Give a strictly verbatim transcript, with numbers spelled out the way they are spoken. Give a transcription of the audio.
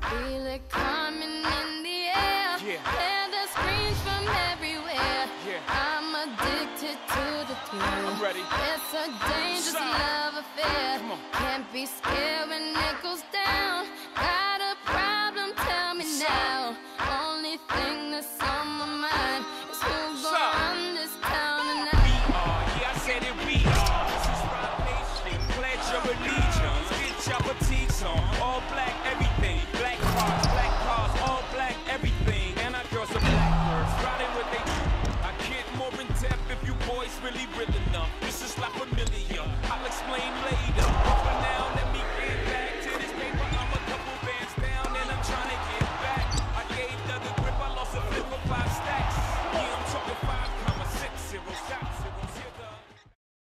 Feel it coming in the air. Yeah. Hear the screams from everywhere. Yeah. I'm addicted to the thrill. I'm ready. It's a dangerous Sign. love affair. Come on. Can't be scared.